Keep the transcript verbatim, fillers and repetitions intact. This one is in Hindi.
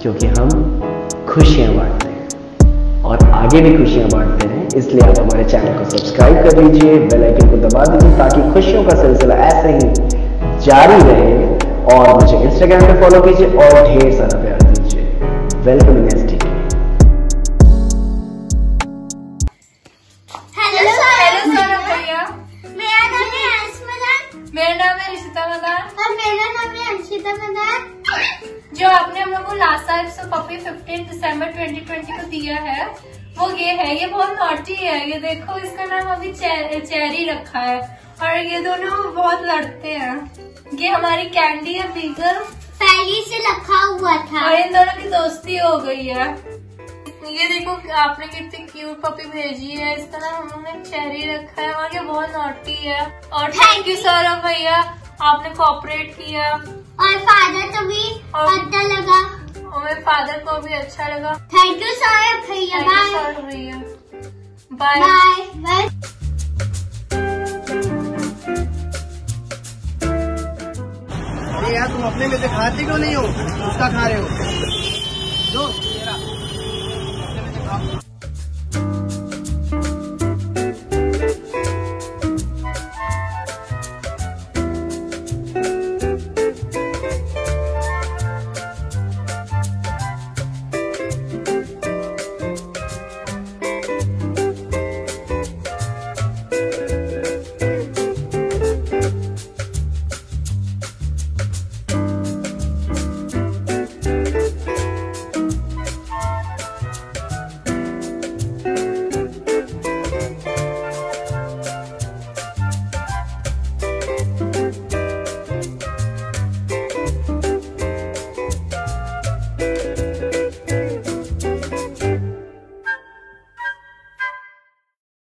क्योंकि हम खुशियां बांटते हैं और आगे भी खुशियां बांटते हैं। इसलिए आप हमारे चैनल को सब्सक्राइब कर लीजिए, बेल आइकन को दबा दीजिए ताकि खुशियों का सिलसिला ऐसे ही जारी रहे। और मुझे इंस्टाग्राम पे फॉलो कीजिए और ढेर सारा प्यार दीजिए। Welcome in S T K. Hello hello Saurabh भैया, मेरा नाम है अंशुमन, मेरा नाम है रिशिता मदान और मेरा नाम है अंशिता मदान। जो आपने हम लोग को लास्ट टाइम से पपी फिफ्टीन दिसंबर ट्वेंटी ट्वेंटी को दिया है वो ये है। ये बहुत नॉटी है, ये देखो इसका नाम अभी चे, चेरी रखा है और ये दोनों बहुत लड़ते हैं। ये हमारी कैंडी है बीगल, पहले से रखा हुआ था और इन दोनों की दोस्ती हो गई है। ये देखो आपने कितनी क्यूट पपी भेजी है, इसका नाम हम लोगों ने चेरी रखा है और ये बहुत नॉटी है। और थैंक यू सौरभ भैया, आपने कोऑपरेट किया और फादर को भी अच्छा लगा और मेरे फादर को भी अच्छा लगा। थैंक यू सौरभ भैया, बाय सौरभ भैया, बाय बाय बाय। अरे यार तुम अपने में से खाते क्यों नहीं हो, उसका खा रहे हो? लो, मेरा अपने में से खाओ।